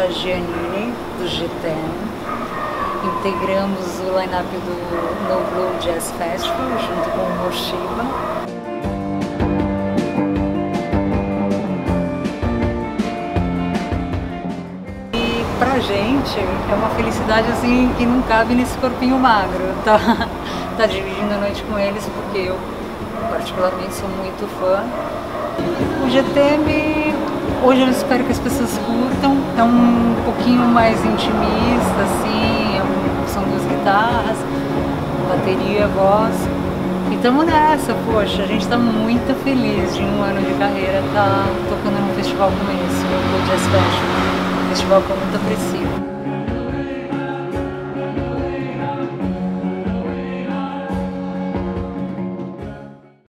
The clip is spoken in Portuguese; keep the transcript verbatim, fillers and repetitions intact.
a Giannini, do G T E M. Integramos o line-up do No Blue Jazz Festival, junto com o Moshiba. Pra gente é uma felicidade assim que não cabe nesse corpinho magro, tá, tá dividindo a noite com eles, porque eu particularmente sou muito fã. O G T E M, hoje eu espero que as pessoas curtam, é um pouquinho mais intimista, assim, é um, são duas guitarras, bateria, voz, e tamo nessa, poxa, a gente tá muito feliz de um ano de carreira tá tocando num festival como esse, o Blue Jazz Festival. Festival que eu muito aprecio.